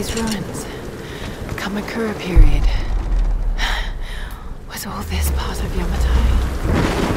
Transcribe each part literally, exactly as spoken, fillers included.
these ruins. Kamakura period. Was all this part of Yamatai?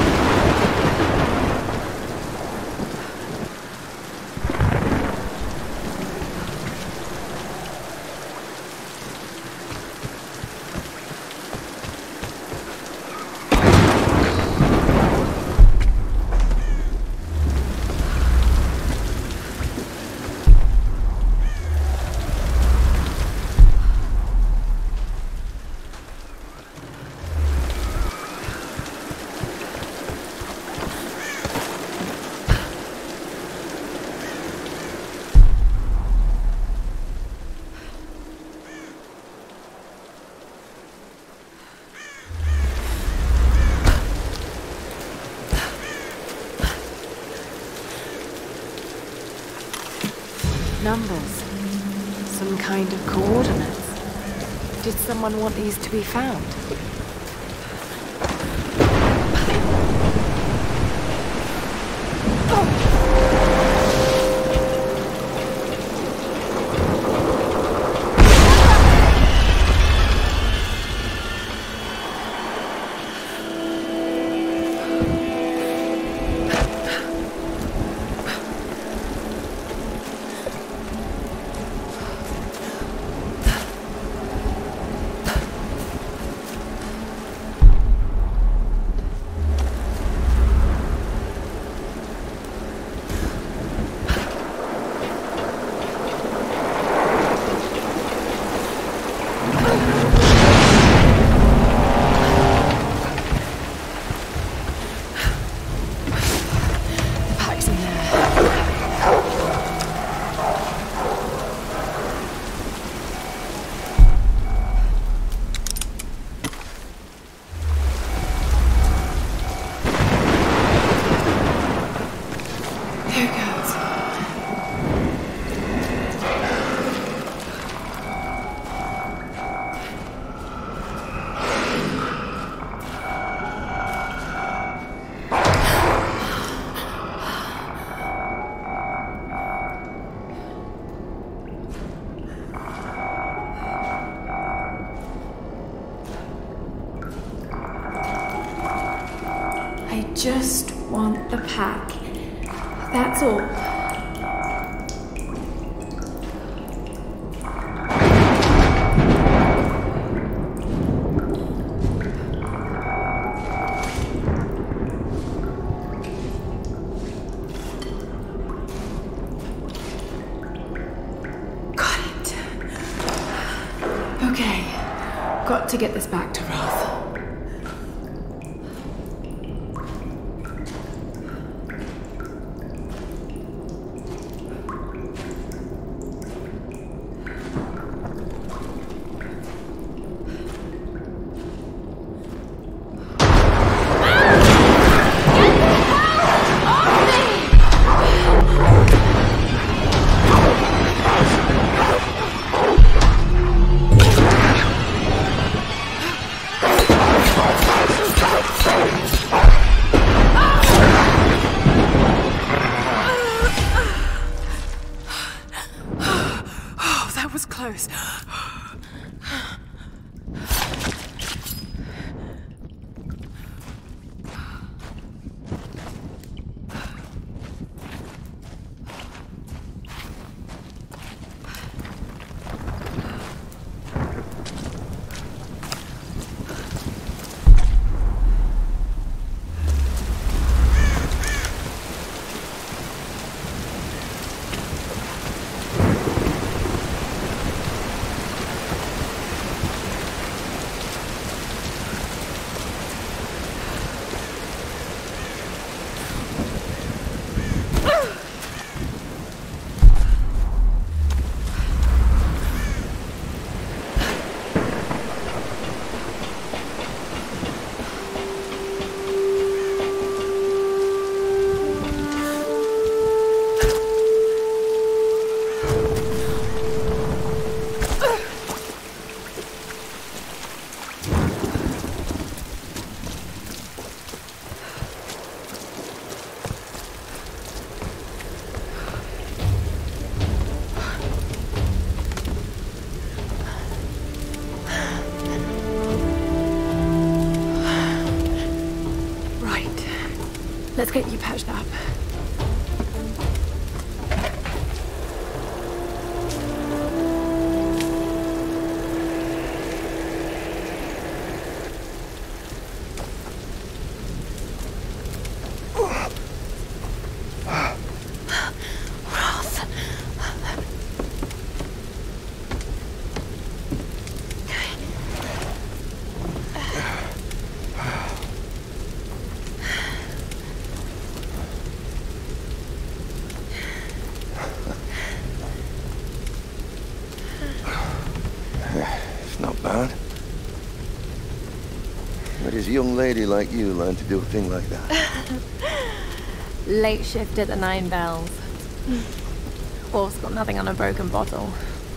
Numbers. Some kind of coordinates. Did someone want these to be found? Just want the pack. That's all. Got it. Okay. Got to get this back to Roth. Close. Let's get you patched up. Where does a young lady like you learn to do a thing like that? Late shift at the Nine Bells. Wolf's got nothing on a broken bottle.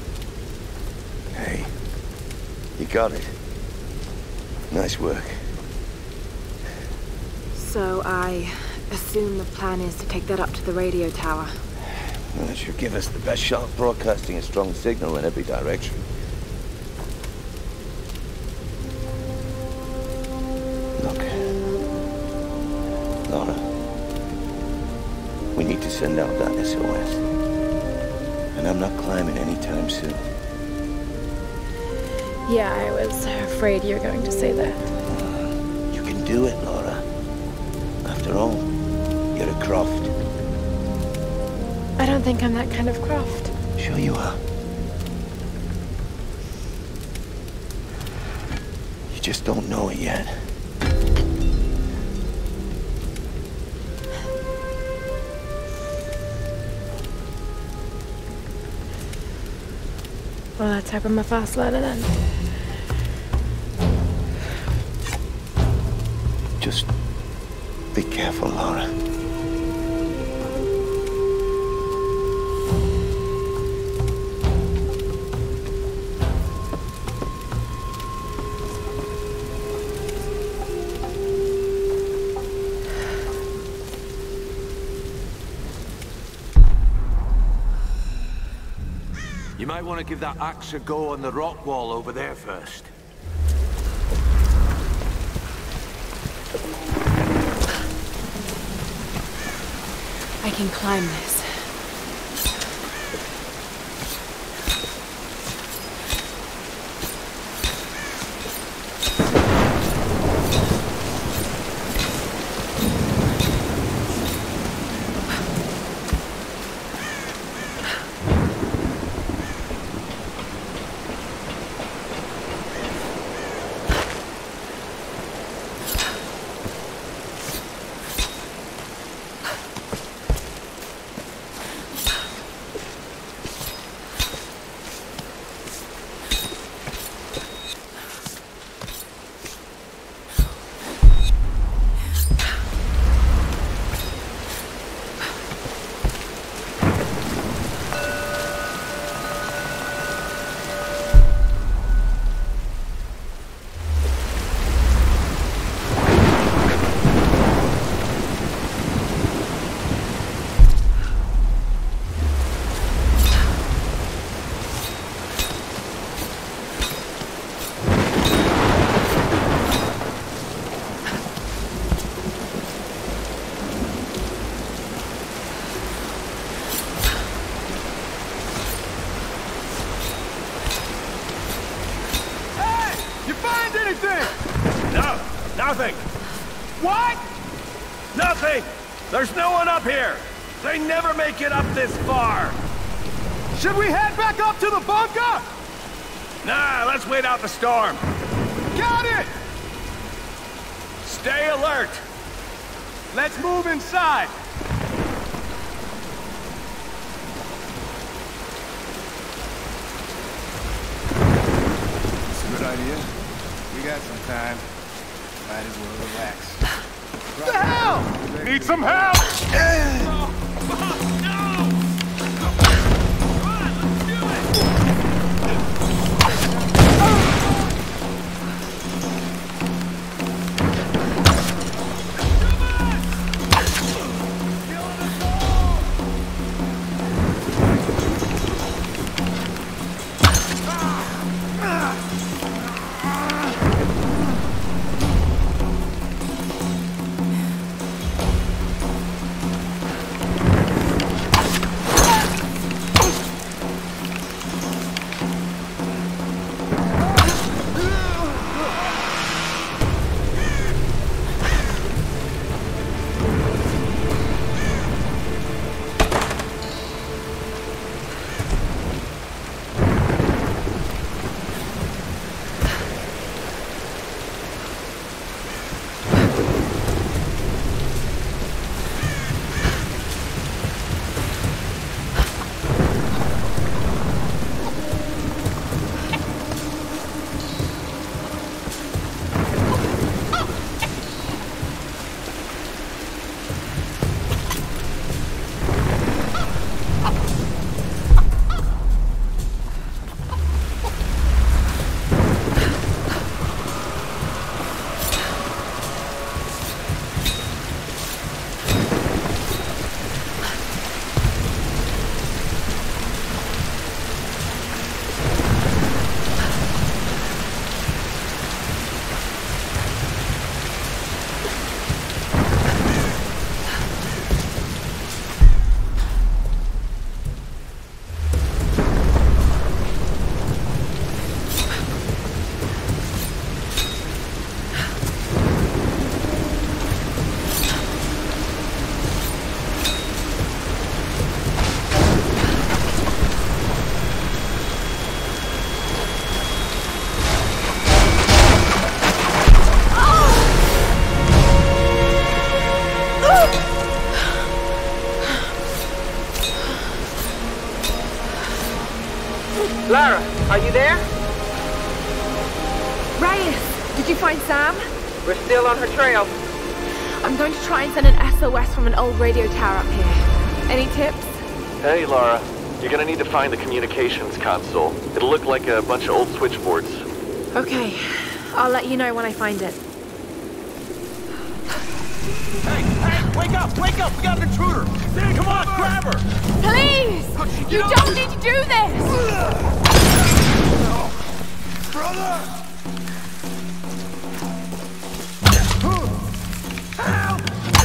Hey, you got it. Nice work. So I assume the plan is to take that up to the radio tower. Well, that should give us the best shot of broadcasting a strong signal in every direction. Look, Lara, we need to send out that S O S. And I'm not climbing anytime soon. Yeah, I was afraid you were going to say that. You can do it, Lara. After all, you're a Croft. I don't think I'm that kind of Croft. Sure you are. You just don't know it yet. Well, let's hope I'm a fast learner then. Just be careful, Lara. You might want to give that axe a go on the rock wall over there first. I can climb this. No, nothing. What? Nothing. There's no one up here. They never make it up this far. Should we head back up to the bunker? Nah, let's wait out the storm. Got it! Stay alert. Let's move inside. It's a good idea. We got some time. Might as well relax. What the hell? Need some help? Oh, fuck, no! Come on, let's do Did you find Sam? We're still on her trail. I'm going to try and send an S O S from an old radio tower up here. Any tips? Hey, Lara. You're gonna need to find the communications console. It'll look like a bunch of old switchboards. Okay. I'll let you know when I find it. Hey, hey, wake up, wake up! We got an intruder! Sam, come on, grab her! Please! You don't need to do this! Brother! Help!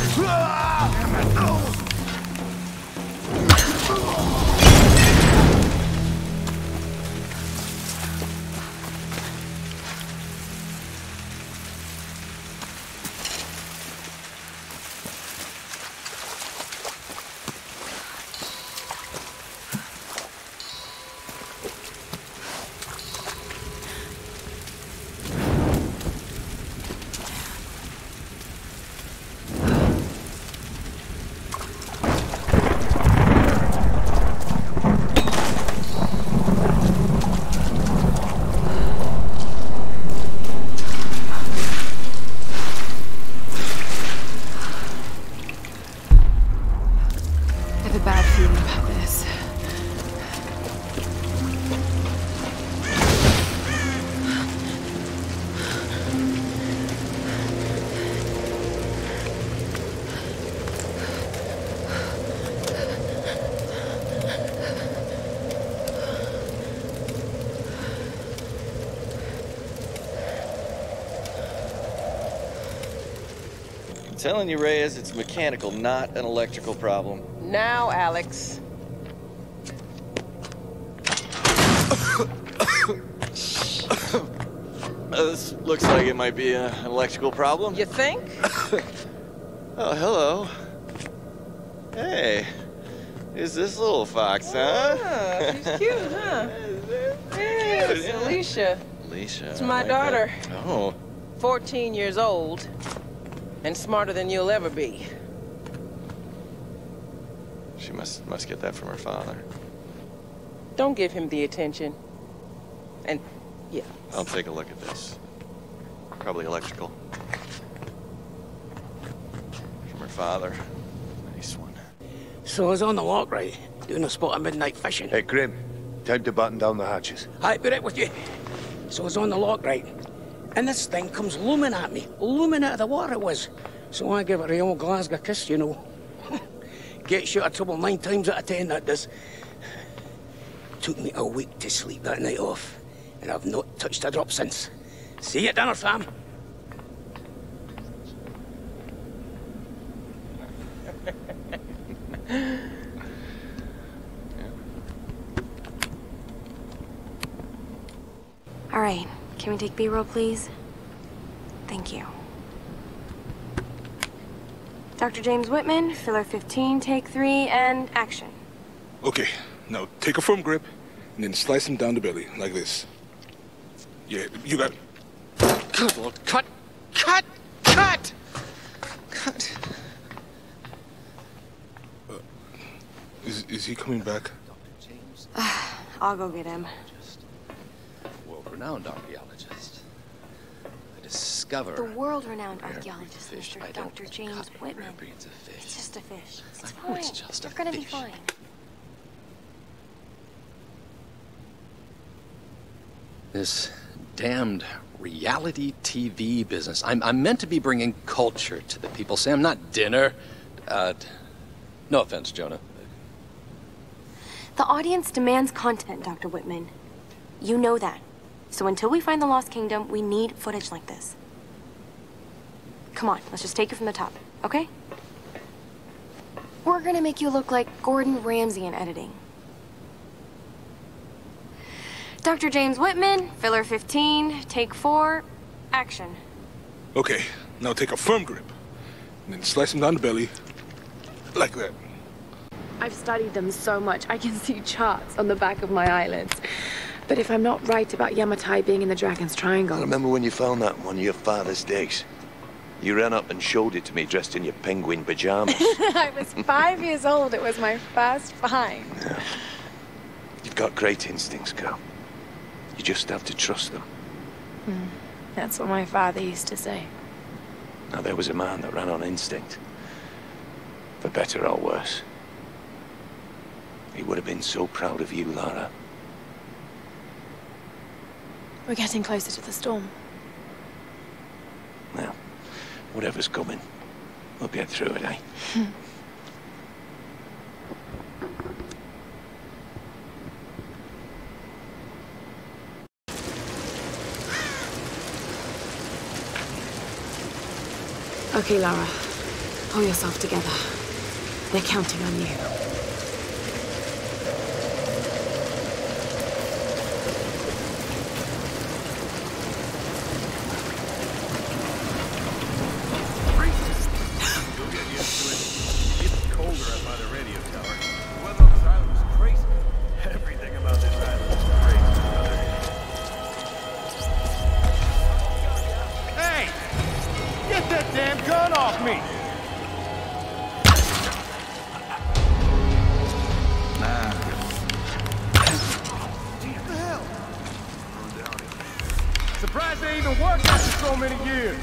I'm telling you, Reyes, it's mechanical, not an electrical problem. Now, Alex. Uh, this looks like it might be a, an electrical problem. You think? Oh, hello. Hey, who's this little fox, huh? Ah, she's cute, huh? Yeah, it's Alicia. Alicia. It's my like daughter. that. Oh. fourteen years old. And smarter than you'll ever be. She must must get that from her father. Don't give him the attention. And, yeah. I'll take a look at this. Probably electrical. From her father. Nice one. So I was on the lock, right? Doing a spot of midnight fishing. Hey, Grim. Time to button down the hatches. I'll be right with you. So I was on the lock, right? And this thing comes looming at me. Looming out of the water it was. So I give it a old Glasgow kiss, you know. Gets you out of trouble nine times out of ten, that does. Took me a week to sleep that night off. And I've not touched a drop since. See you at dinner, fam. All right, can we take B-roll, please? Thank you. Doctor James Whitman, filler fifteen, take three, and action. Okay, now take a firm grip, and then slice him down the belly, like this. Yeah, you got... Good Lord, cut! Cut! Cut! Cut! Uh, is, is he coming back? I'll go get him. World-renowned archaeologist. I discover... The world-renowned archaeologist, Mister Doctor James Whitman. It's just a fish. It's fine. It's just a You're gonna fish. be fine. This damned reality T V business. I'm, I'm meant to be bringing culture to the people, Sam, not dinner. Uh, no offense, Jonah. The audience demands content, Doctor Whitman. You know that. So until we find the Lost Kingdom, we need footage like this. Come on, let's just take it from the top, okay? We're gonna make you look like Gordon Ramsay in editing. Doctor James Whitman, filler fifteen, take four, action. Okay, now take a firm grip, and then slice him down the belly, like that. I've studied them so much, I can see charts on the back of my eyelids. But if I'm not right about Yamatai being in the Dragon's Triangle... I remember when you found that on one of your father's digs. You ran up and showed it to me dressed in your penguin pajamas. I was five years old. It was my first find. Yeah. You've got great instincts, girl. You just have to trust them. Hmm. That's what my father used to say. Now, there was a man that ran on instinct. For better or worse. He would have been so proud of you, Lara. We're getting closer to the storm. Now, whatever's coming, we'll get through it, eh? Okay, Lara. Pull yourself together. They're counting on you. Surprised they even worked after so many years.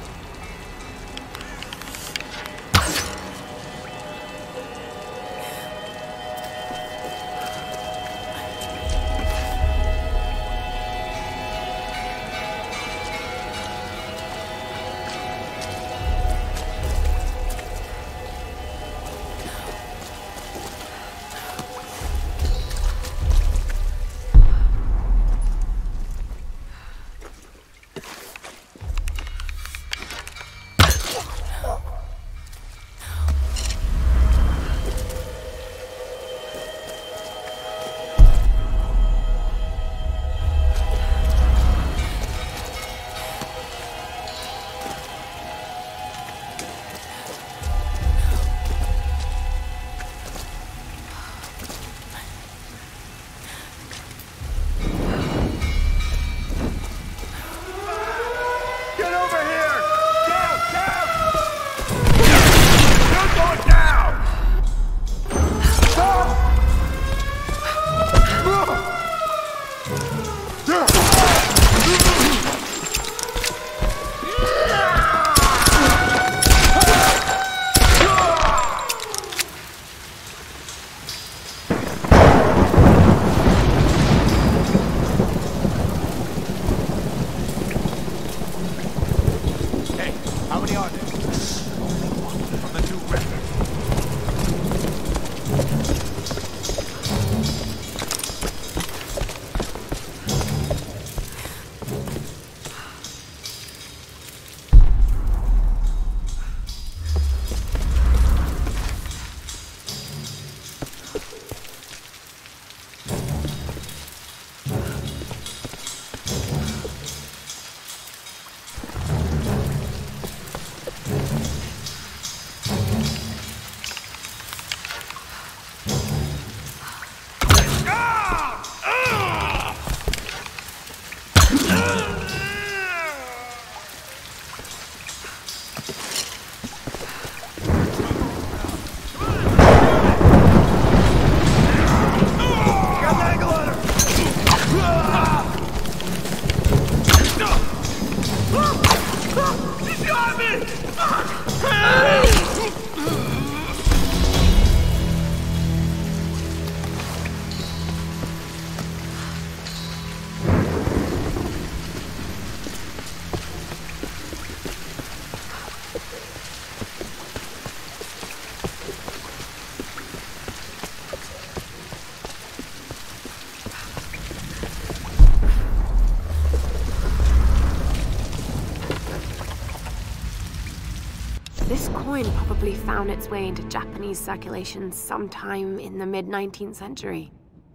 This coin probably found its way into Japanese circulation sometime in the mid nineteenth century.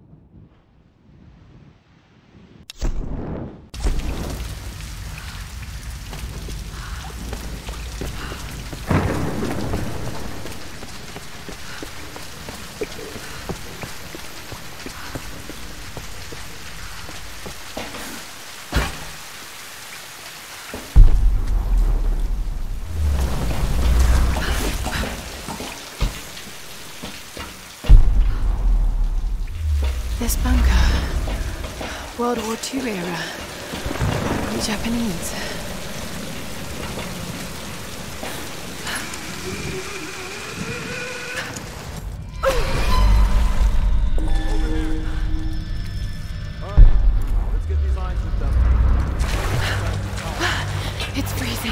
This bunker, World War Two era, the Japanese.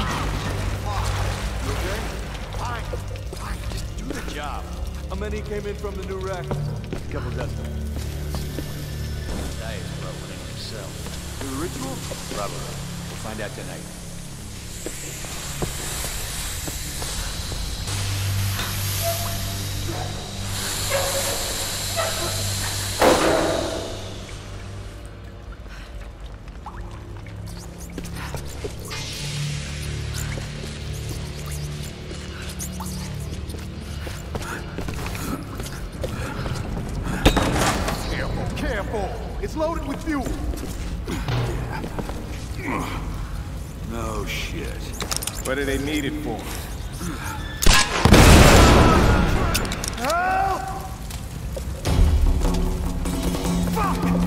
Fine, fine, just do the job. How many came in from the new rack? A couple dozen. Diet's rubbing in yourself. Do the ritual? Probably. We'll find out tonight. It's loaded with fuel. No shit. What do they need it for? Help! Fuck!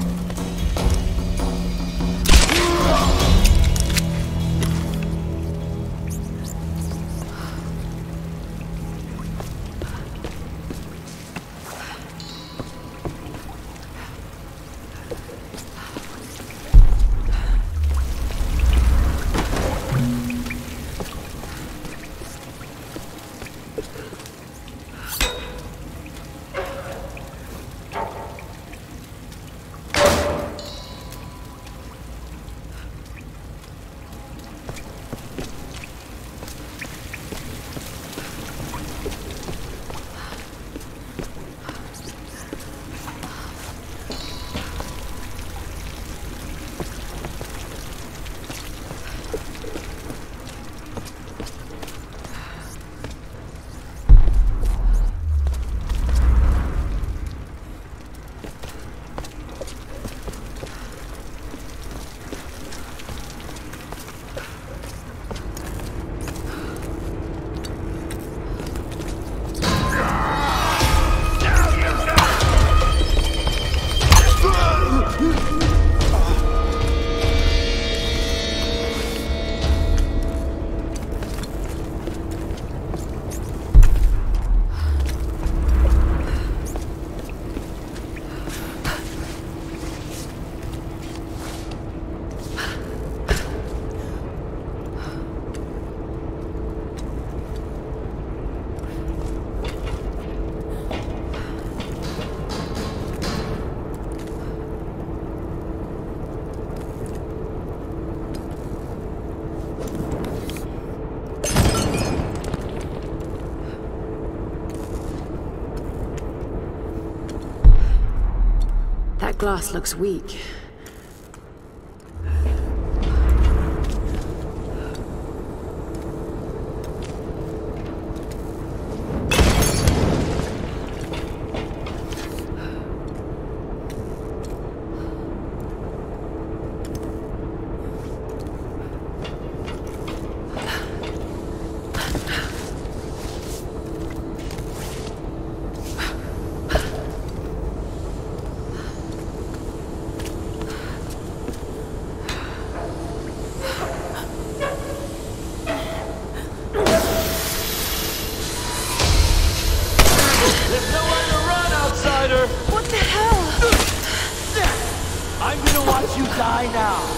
Glass looks weak. What the hell? I'm gonna watch you die now.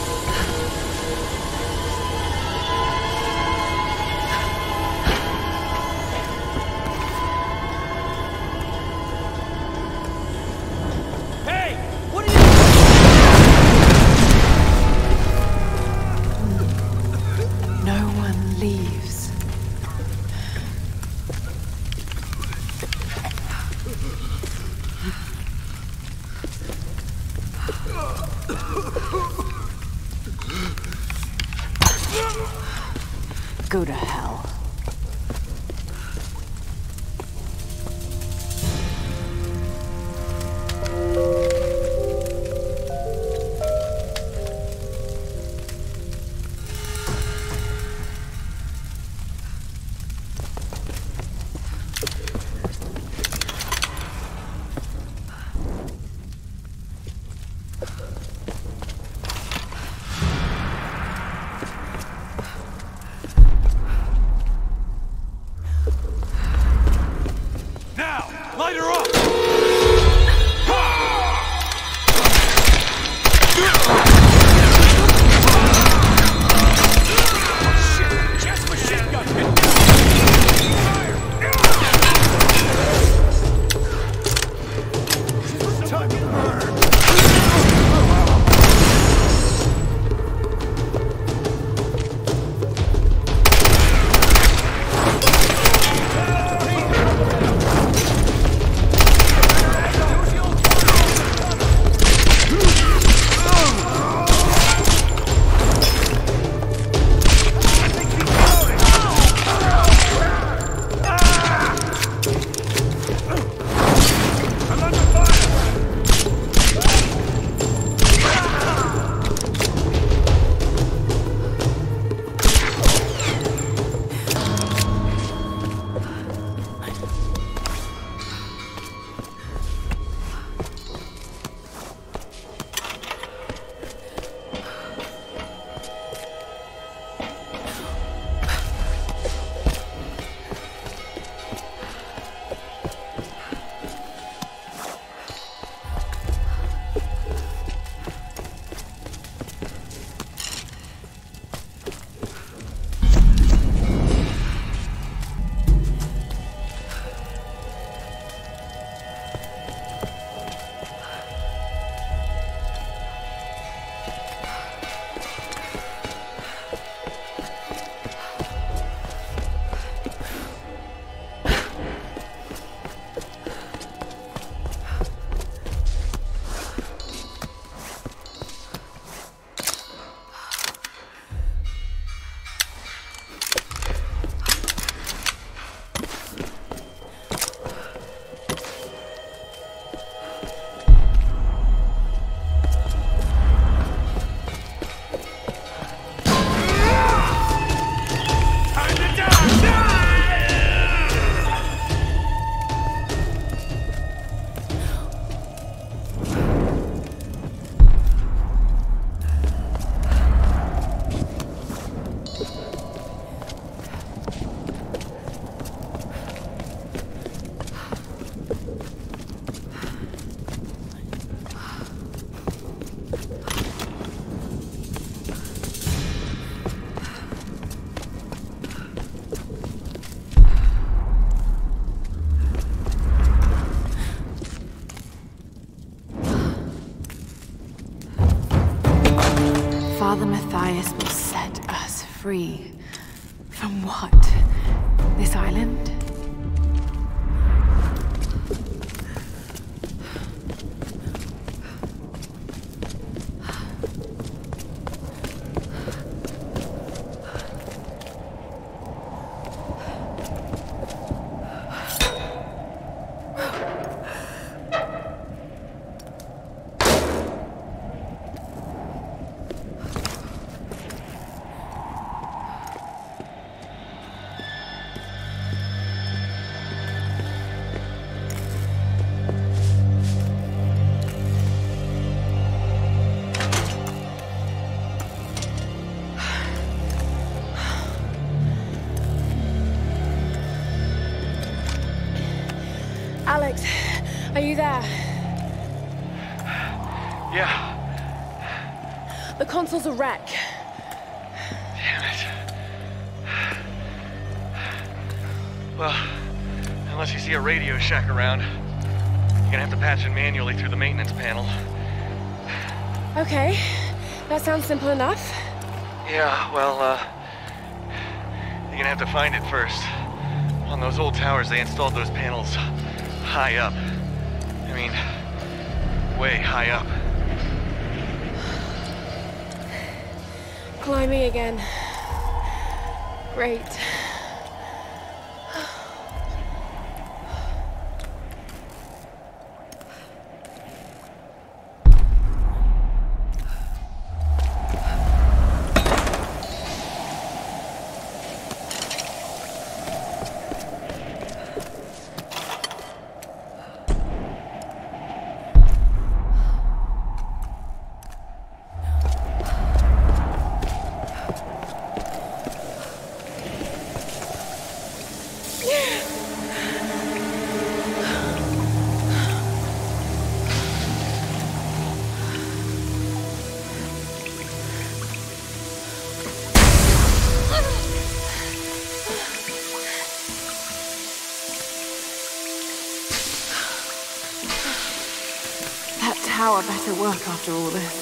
Go to hell. From what? This island? Alex, are you there? Yeah. The console's a wreck. Damn it. Well, unless you see a Radio Shack around, you're gonna have to patch it manually through the maintenance panel. Okay, that sounds simple enough. Yeah, well, uh, you're gonna have to find it first. On those old towers, they installed those panels high up. I mean, way high up. Climbing again. Great. Tower better work after all this.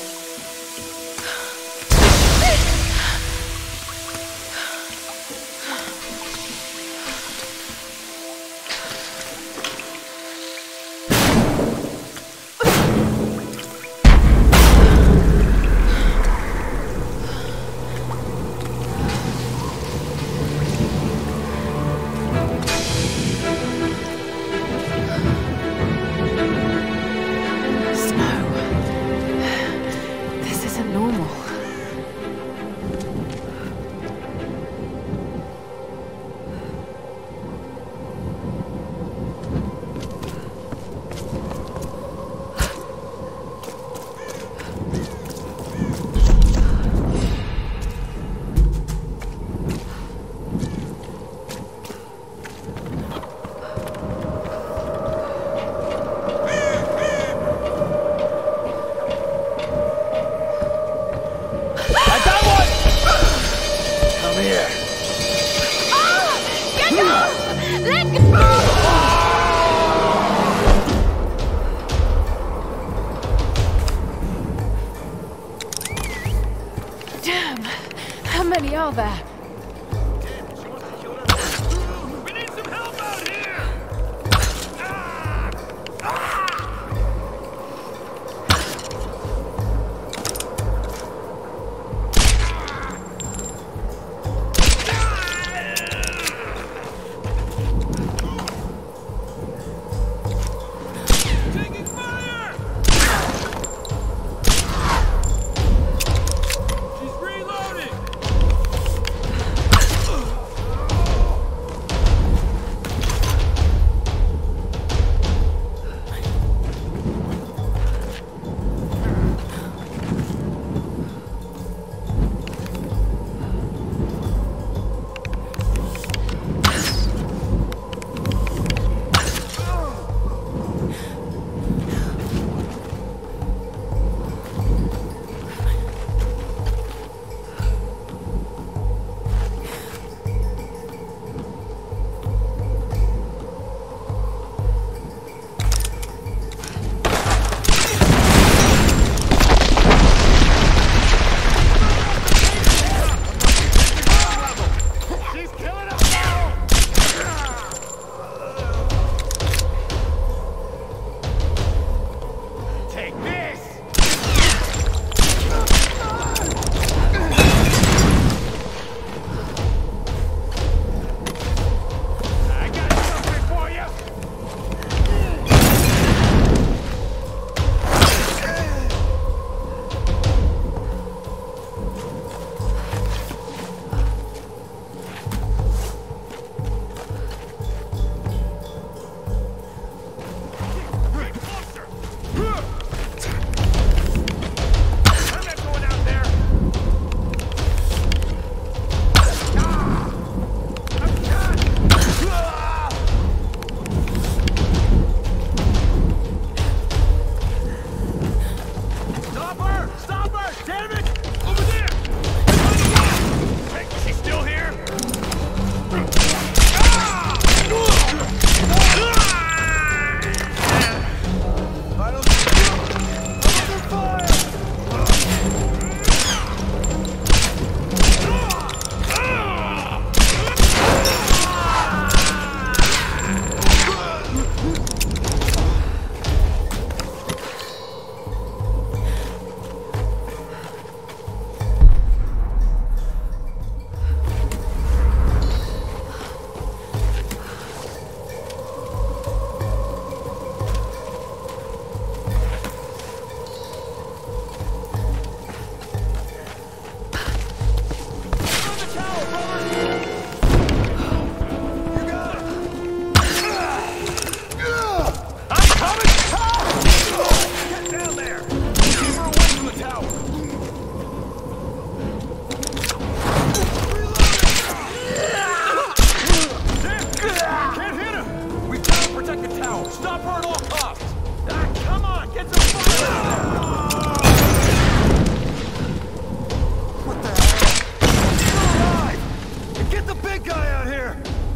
big guy out here!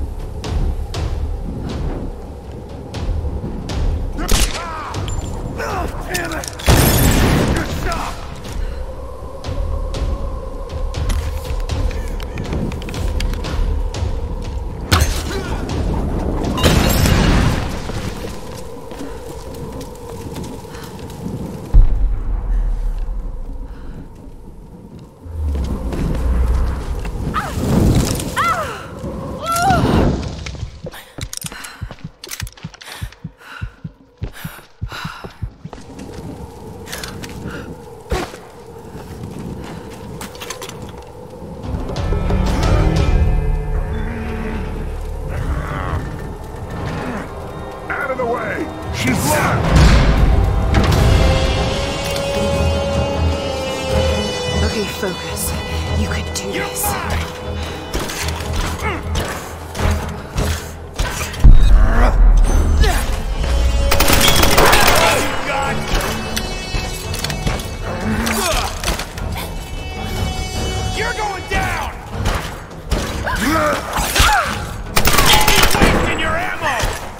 Oh, damn it! Good shot! Focus. You can do this. You're going down! Keep wasting your ammo!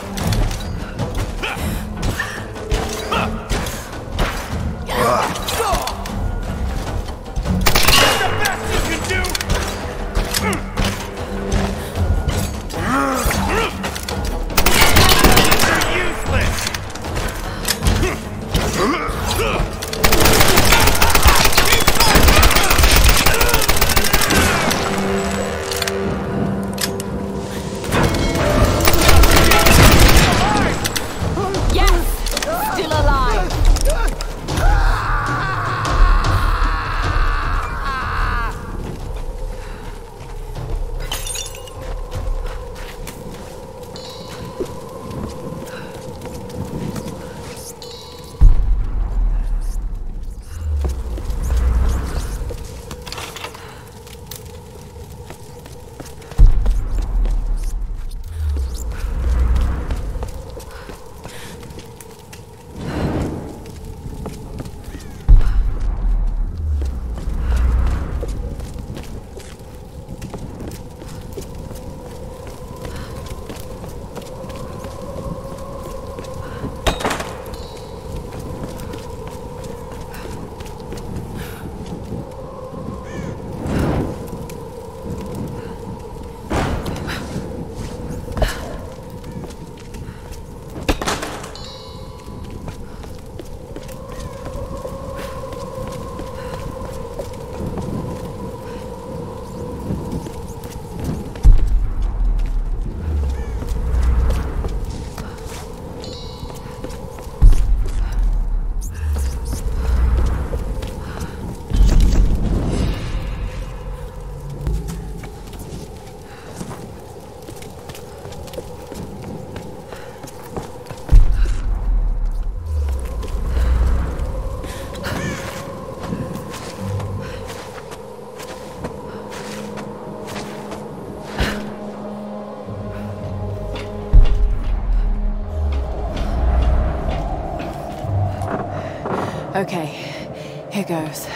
Okay, here goes.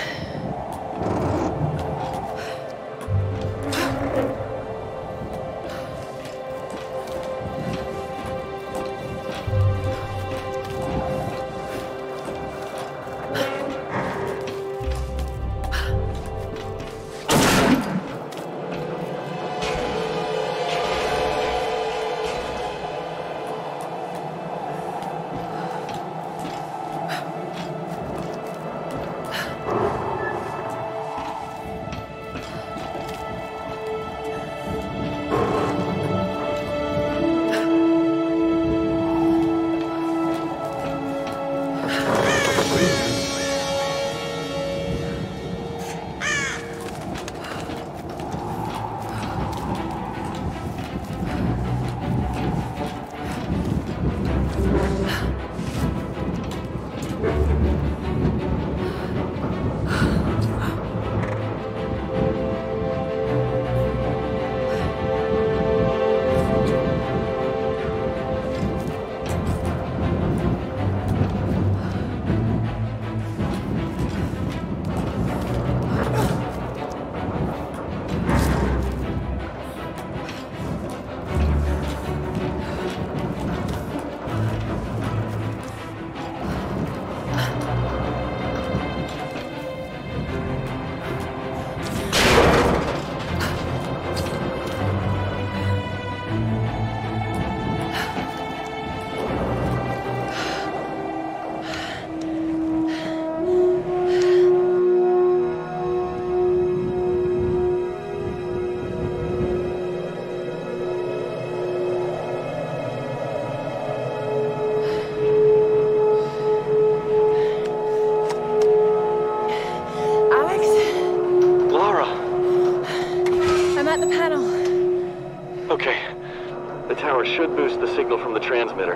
Okay. The tower should boost the signal from the transmitter.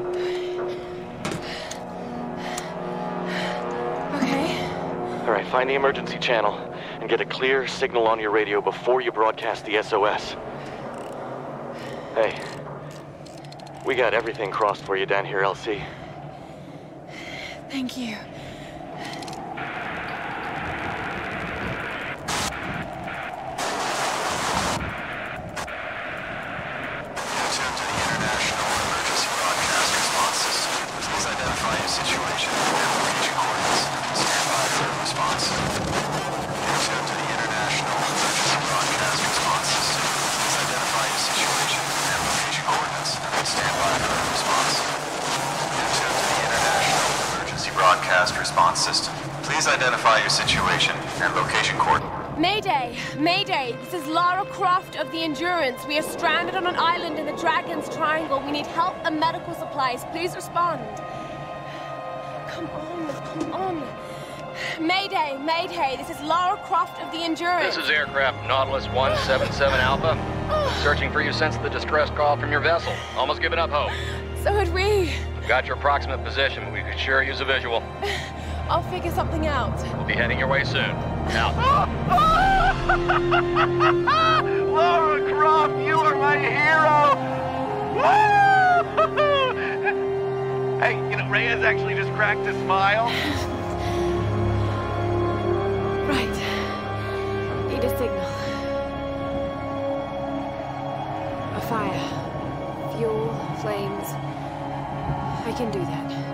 Okay. All right, find the emergency channel and get a clear signal on your radio before you broadcast the S O S. Hey, we got everything crossed for you down here, L C. Thank you. Response system. Please identify your situation and location coordinates. Mayday! Mayday! This is Lara Croft of the Endurance. We are stranded on an island in the Dragon's Triangle. We need help and medical supplies. Please respond. Come on, come on. Mayday! Mayday! This is Lara Croft of the Endurance. This is aircraft Nautilus one seven seven Alpha. Searching for you since the distress call from your vessel. Almost given up hope. So had we. Got your approximate position, but we could sure use a visual. I'll figure something out. We'll be heading your way soon. Out. Lara Croft, you are my hero! Hey, you know, Reyes actually just cracked a smile. Right. Need a signal. A fire. Fuel, flames. I can do that.